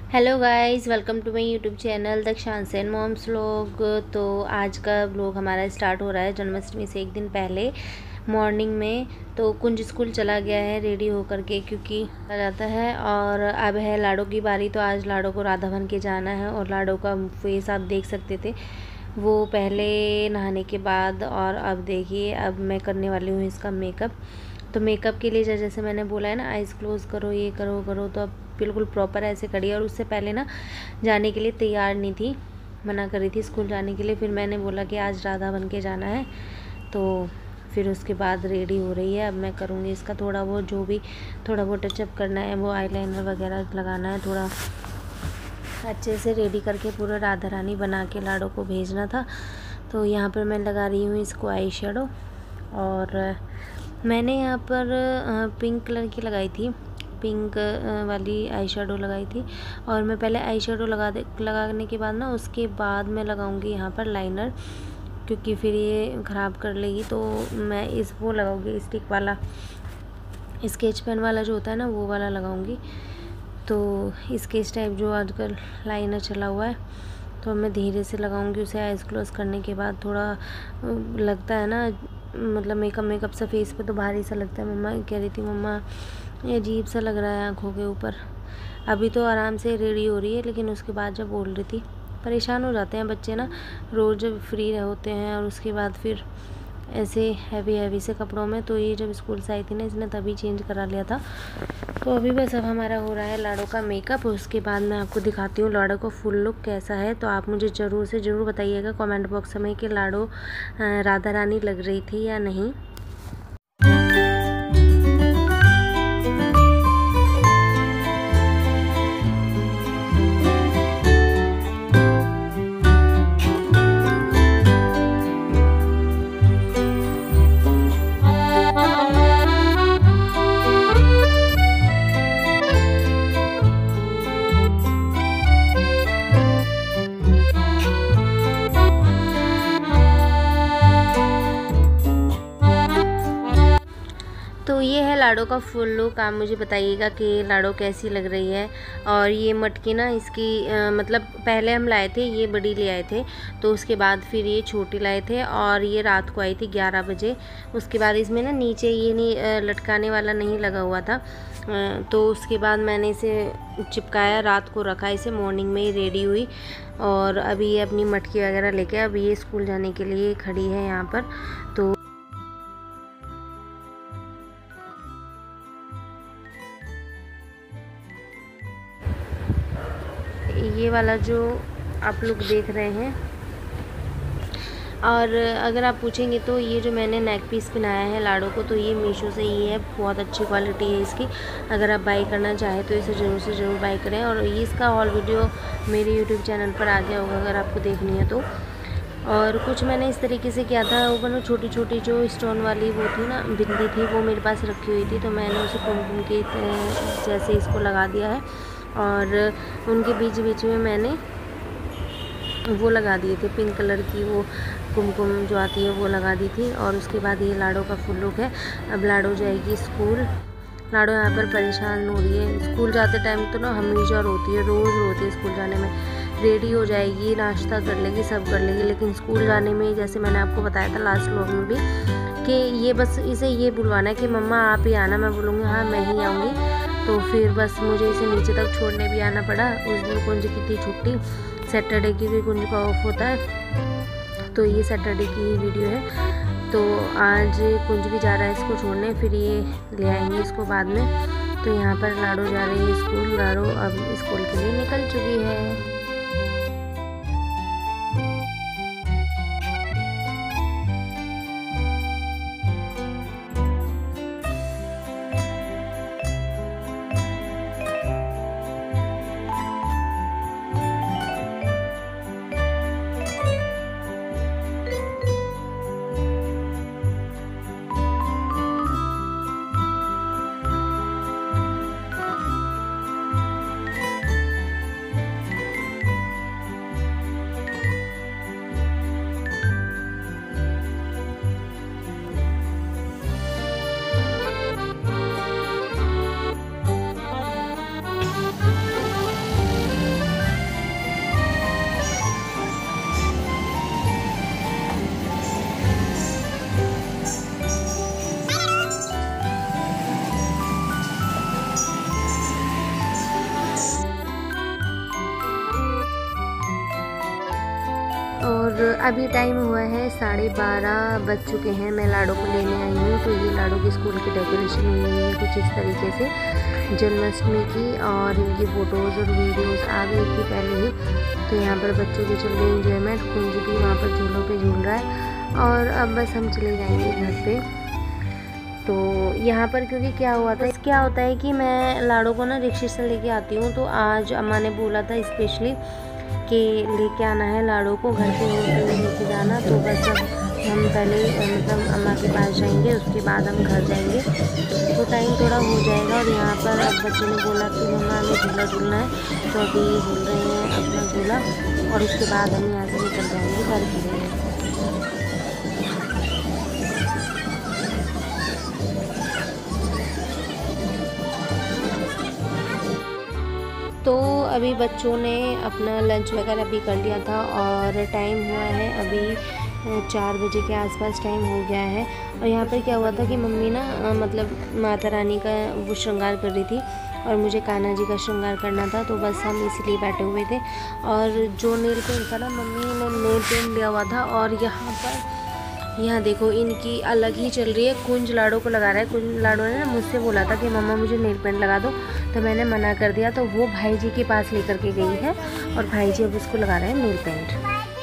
Hello guys, welcome to my YouTube channel Dakshansh and moms vlog. तो आज का vlog हमारा स्टार्ट हो रहा है जन्माष्टमी से एक दिन पहले मॉर्निंग में। तो कुंज स्कूल चला गया है रेडी होकर के, क्योंकि आ जाता है। और अब है लाडो की बारी। तो आज लाडो को राधा बन के जाना है और लाडो का फेस आप देख सकते थे, वो पहले नहाने के बाद। और अब देखिए, अब मैं करने वाली हूँ इसका मेकअप। तो मेकअप के लिए जैसे मैंने बोला है ना, आइज़ क्लोज करो, ये करो करो, तो अब बिल्कुल प्रॉपर ऐसे करी। और उससे पहले ना जाने के लिए तैयार नहीं थी, मना कर रही थी स्कूल जाने के लिए। फिर मैंने बोला कि आज राधा बन के जाना है, तो फिर उसके बाद रेडी हो रही है। अब मैं करूँगी इसका थोड़ा बहुत, जो भी थोड़ा बहुत टचअप करना है, वो आईलाइनर वगैरह लगाना है, थोड़ा अच्छे से रेडी करके पूरा राधा रानी बना के लाडो को भेजना था। तो यहाँ पर मैं लगा रही हूँ इसको आई शेडो। और मैंने यहाँ पर पिंक कलर की लगाई थी, पिंक वाली आई शेडो लगाई थी। और मैं पहले आई शेडो लगाने के बाद ना, उसके बाद मैं लगाऊंगी यहाँ पर लाइनर, क्योंकि फिर ये ख़राब कर लेगी। तो मैं वो लगाऊंगी स्टिक वाला, स्केच पेन वाला जो होता है ना, वो वाला लगाऊंगी। तो स्केच टाइप जो आजकल लाइनर चला हुआ है, तो मैं धीरे से लगाऊंगी उसे। आइज़ क्लोज करने के बाद थोड़ा लगता है ना, मतलब मेकअप सा फेस पे तो भारी सा लगता है। मम्मा कह रही थी, मम्मा ये अजीब सा लग रहा है आँखों के ऊपर। अभी तो आराम से रेडी हो रही है, लेकिन उसके बाद जब बोल रही थी, परेशान हो जाते हैं बच्चे ना, रोज़ जब फ्री होते हैं और उसके बाद फिर ऐसे हैवी से कपड़ों में। तो ये जब स्कूल से आई थी ना, इसने तभी चेंज करा लिया था। तो अभी बस अब हमारा हो रहा है लाडो का मेकअप। उसके बाद मैं आपको दिखाती हूँ लाडो का फुल लुक कैसा है। तो आप मुझे ज़रूर से ज़रूर बताइएगा कमेंट बॉक्स में कि लाडो राधा रानी लग रही थी या नहीं। तो ये है लाडो का फुल लुक। आप मुझे बताइएगा कि लाडो कैसी लग रही है। और ये मटकी ना इसकी मतलब पहले हम लाए थे, ये बड़ी ले आए थे, तो उसके बाद फिर ये छोटी लाए थे। और ये रात को आई थी 11 बजे। उसके बाद इसमें ना नीचे ये नहीं लटकाने वाला नहीं लगा हुआ था, तो उसके बाद मैंने इसे चिपकाया, रात को रखा इसे, मॉर्निंग में ही रेडी हुई। और अभी ये अपनी मटकी वगैरह लेके अब ये स्कूल जाने के लिए खड़ी है यहाँ पर। तो ये वाला जो आप लोग देख रहे हैं। और अगर आप पूछेंगे तो ये जो मैंने नेक पीस पहनाया है लाडो को, तो ये मीशो से ही है, बहुत अच्छी क्वालिटी है इसकी। अगर आप बाई करना चाहें तो इसे ज़रूर से ज़रूर बाई करें। और ये इसका हॉल वीडियो मेरे यूट्यूब चैनल पर आ गया होगा, अगर आपको देखनी है तो। और कुछ मैंने इस तरीके से किया था, ऊपर में छोटी छोटी जो स्टोन वाली वो थी ना, बिंदी थी, वो मेरे पास रखी हुई थी, तो मैंने उसे कुमकुम के जैसे इसको लगा दिया है। और उनके बीच बीच में मैंने वो लगा दिए थे, पिंक कलर की वो कुमकुम जो आती है वो लगा दी थी। और उसके बाद ये लाडो का फुल लुक है। अब लाडो जाएगी स्कूल। लाडो यहाँ पर परेशान हो रही है, स्कूल जाते टाइम तो ना हमेशा रोती है, रोज़ रोती है स्कूल जाने में। रेडी हो जाएगी, नाश्ता कर लेगी, सब कर लेगी, लेकिन स्कूल जाने में, जैसे मैंने आपको बताया था लास्ट व्लॉग में भी, कि ये बस इसे ये बुलवाना है कि मम्मा आप ही आना। मैं बोलूँगी हाँ मैं ही आऊँगी। तो फिर बस मुझे इसे नीचे तक छोड़ने भी आना पड़ा। उस दिन कुंज की थी छुट्टी, सैटरडे की भी कुंज का ऑफ होता है, तो ये सैटरडे की ही वीडियो है। तो आज कुंज भी जा रहा है इसको छोड़ने, फिर ये ले आएंगे इसको बाद में। तो यहाँ पर लाडो जा रही है स्कूल। लाडो अब स्कूल के लिए निकल चुकी है। और अभी टाइम हुआ है 12:30 बज चुके हैं। मैं लाडो को लेने आई हूँ। तो ये लाडो की स्कूल की डेकोरेशन हुई है कुछ इस तरीके से जन्माष्टमी की, और इनकी फ़ोटोज़ और वीडियोज़ आ गई थी पहले ही। तो यहाँ पर बच्चों की चल रही इंजॉयमेंट। कुंज भी वहाँ पर झूलों पे झूल रहा है, और अब बस हम चले जाएंगे घर पे। तो यहाँ पर क्योंकि क्या होता है कि मैं लाडो को ना रिक्शे से लेके आती हूँ। तो आज अम्मा ने बोला था स्पेशली कि लेके आना है लाडो को, घर पे लेके जाना। तो बस हम पहले मतलब अम्मा के पास जाएंगे, उसके बाद हम घर जाएंगे, तो टाइम थोड़ा हो जाएगा। और यहाँ पर अब बच्चों ने बोला कि मम्मा हमें झूला झूलना है, तो अभी झूल रहे हैं अपना झूला, और उसके बाद हम यहाँ से निकल जाएंगे घर के लिए। तो अभी बच्चों ने अपना लंच वगैरह भी कर लिया था, और टाइम हुआ है अभी 4 बजे के आसपास टाइम हो गया है। और यहाँ पर क्या हुआ था कि मम्मी ना मतलब माता रानी का वो श्रृंगार कर रही थी, और मुझे कान्हा जी का श्रृंगार करना था। तो बस हम इसीलिए बैठे हुए थे। और जो नेल पेंट था ना, मम्मी ने नेल पेंट लिया हुआ था। और यहाँ देखो इनकी अलग ही चल रही है। कुंज लाडो को लगा रहा है। कुंज लाडो ने ना मुझसे बोला था कि मम्मा मुझे नेल पेंट लगा दो, तो मैंने मना कर दिया। तो वो भाई जी के पास लेकर के गई है, और भाई जी अब उसको लगा रहे हैं नेल पेंट।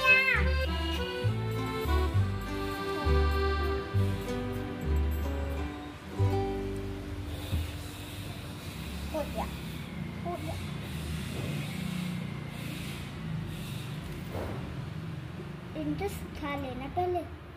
इनको सिखा लेना पहले।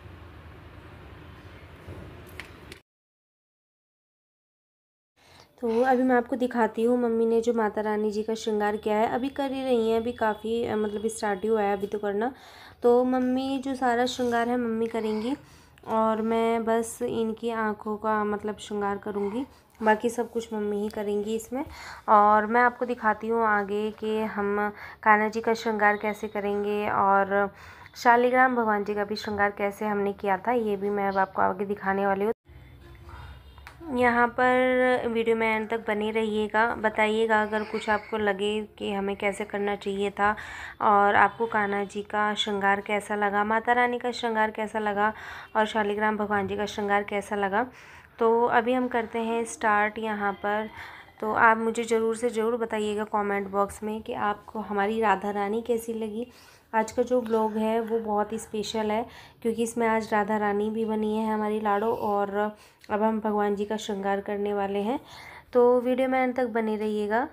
तो अभी मैं आपको दिखाती हूँ मम्मी ने जो माता रानी जी का श्रृंगार किया है। अभी कर ही रही हैं, अभी काफ़ी मतलब स्टार्ट ही हुआ है अभी तो करना। तो मम्मी जो सारा श्रृंगार है मम्मी करेंगी, और मैं बस इनकी आँखों का मतलब श्रृंगार करूँगी। बाकी सब कुछ मम्मी ही करेंगी इसमें। और मैं आपको दिखाती हूँ आगे कि हम कान्हा जी का श्रृंगार कैसे करेंगे, और शालिग्राम भगवान जी का भी श्रृंगार कैसे हमने किया था, ये भी मैं अब आपको आगे दिखाने वाली हूँ। यहाँ पर वीडियो में एंड तक बने रहिएगा। बताइएगा अगर कुछ आपको लगे कि हमें कैसे करना चाहिए था, और आपको कान्हा जी का श्रृंगार कैसा लगा, माता रानी का श्रृंगार कैसा लगा, और शालिग्राम भगवान जी का श्रृंगार कैसा लगा। तो अभी हम करते हैं स्टार्ट यहाँ पर। तो आप मुझे ज़रूर से ज़रूर बताइएगा कमेंट बॉक्स में कि आपको हमारी राधा रानी कैसी लगी। आज का जो ब्लॉग है वो बहुत ही स्पेशल है, क्योंकि इसमें आज राधा रानी भी बनी है हमारी लाडो, और अब हम भगवान जी का श्रृंगार करने वाले हैं। तो वीडियो में अंत तक बने रहिएगा।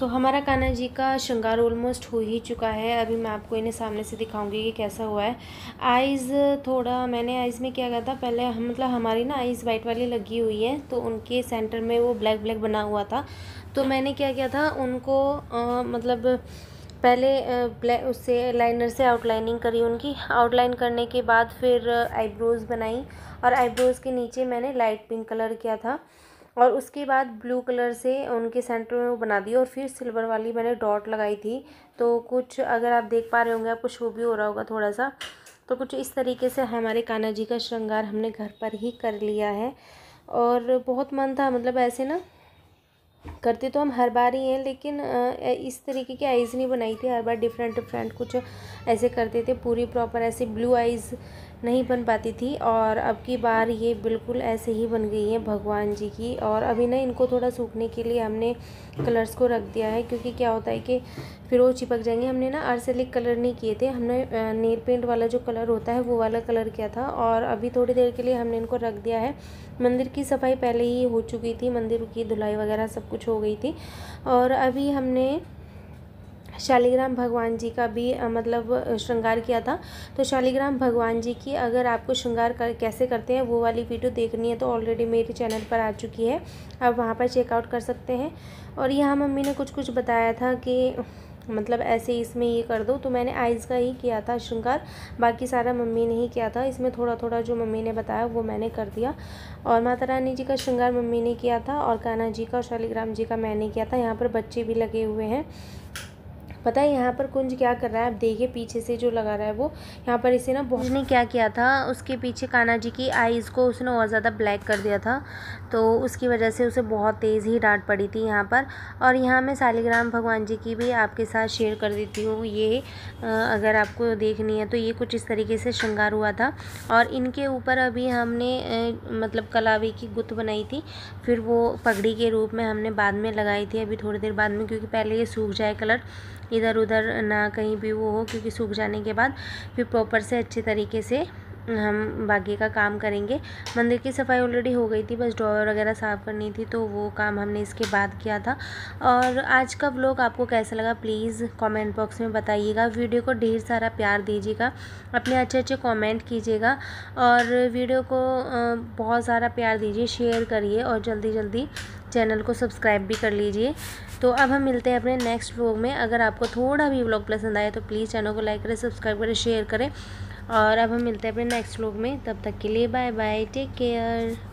तो हमारा कान्हा जी का श्रृंगार ऑलमोस्ट हो ही चुका है। अभी मैं आपको इन्हें सामने से दिखाऊंगी कि कैसा हुआ है। आइज़ थोड़ा मैंने आइज़ में क्या किया था, पहले हम मतलब हमारी ना आइज़ वाइट वाली लगी हुई है, तो उनके सेंटर में वो ब्लैक ब्लैक बना हुआ था। तो मैंने क्या किया था, उनको मतलब पहले ब्लैक उससे लाइनर से आउटलाइनिंग करी। उनकी आउटलाइन करने के बाद फिर आईब्रोज़ बनाई, और आईब्रोज़ के नीचे मैंने लाइट पिंक कलर किया था, और उसके बाद ब्लू कलर से उनके सेंटर में वो बना दी, और फिर सिल्वर वाली मैंने डॉट लगाई थी। तो कुछ अगर आप देख पा रहे होंगे, आपको शो भी हो रहा होगा थोड़ा सा, तो कुछ इस तरीके से हमारे कान्हा जी का श्रृंगार हमने घर पर ही कर लिया है। और बहुत मन था, मतलब ऐसे ना करते तो हम हर बार ही हैं, लेकिन इस तरीके की आइज़ नहीं बनाई थी। हर बार डिफरेंट डिफरेंट कुछ ऐसे करते थे, पूरी प्रॉपर ऐसे ब्लू आइज़ नहीं बन पाती थी। और अब की बार ये बिल्कुल ऐसे ही बन गई है भगवान जी की। और अभी ना इनको थोड़ा सूखने के लिए हमने कलर्स को रख दिया है, क्योंकि क्या होता है कि फिर वो चिपक जाएंगे। हमने ना अर्सेलिक कलर नहीं किए थे, हमने नेल पेंट वाला जो कलर होता है वो वाला कलर किया था। और अभी थोड़ी देर के लिए हमने इनको रख दिया है। मंदिर की सफाई पहले ही हो चुकी थी, मंदिर की धुलाई वगैरह सब कुछ हो गई थी। और अभी हमने शालिग्राम भगवान जी का भी मतलब श्रृंगार किया था। तो शालिग्राम भगवान जी की अगर आपको श्रृंगार कैसे करते हैं वो वाली वीडियो देखनी है, तो ऑलरेडी मेरे चैनल पर आ चुकी है, आप वहाँ पर चेकआउट कर सकते हैं। और यहाँ मम्मी ने कुछ कुछ बताया था कि मतलब ऐसे इसमें ये कर दो, तो मैंने आइज़ का ही किया था श्रृंगार, बाकी सारा मम्मी ने ही किया था। इसमें थोड़ा थोड़ा जो मम्मी ने बताया वो मैंने कर दिया। और माता रानी जी का श्रृंगार मम्मी ने किया था, और कान्हा जी का और शालिग्राम जी का मैंने किया था। यहाँ पर बच्चे भी लगे हुए हैं। पता है यहाँ पर कुंज क्या कर रहा है, आप देखिए पीछे से जो लगा रहा है वो, यहाँ पर इसे ना बहुत ने क्या किया था, उसके पीछे कान्हा जी की आईज़ को उसने और ज़्यादा ब्लैक कर दिया था, तो उसकी वजह से उसे बहुत तेज़ ही डांट पड़ी थी यहाँ पर। और यहाँ मैं शालिग्राम भगवान जी की भी आपके साथ शेयर कर देती हूँ। ये अगर आपको देखनी है तो ये कुछ इस तरीके से श्रृंगार हुआ था। और इनके ऊपर अभी हमने मतलब कलावी की गुत्त बनाई थी, फिर वो पगड़ी के रूप में हमने बाद में लगाई थी, अभी थोड़ी देर बाद में, क्योंकि पहले ये सूख जाए कलर, इधर उधर ना कहीं भी वो हो, क्योंकि सूख जाने के बाद फिर प्रॉपर से अच्छे तरीके से हम बाकी का काम करेंगे। मंदिर की सफाई ऑलरेडी हो गई थी, बस ड्रॉवर वगैरह साफ़ करनी थी, तो वो काम हमने इसके बाद किया था। और आज का व्लॉग आपको कैसा लगा प्लीज़ कमेंट बॉक्स में बताइएगा। वीडियो को ढेर सारा प्यार दीजिएगा, अपने अच्छे अच्छे कमेंट कीजिएगा, और वीडियो को बहुत सारा प्यार दीजिए, शेयर करिए, और जल्दी जल्दी चैनल को सब्सक्राइब भी कर लीजिए। तो अब हम मिलते हैं अपने नेक्स्ट व्लॉग में। अगर आपको थोड़ा भी व्लॉग पसंद आए तो प्लीज़ चैनल को लाइक करें, सब्सक्राइब करें, शेयर करें। और अब हम मिलते हैं अपने नेक्स्ट व्लॉग में, तब तक के लिए बाय बाय, टेक केयर।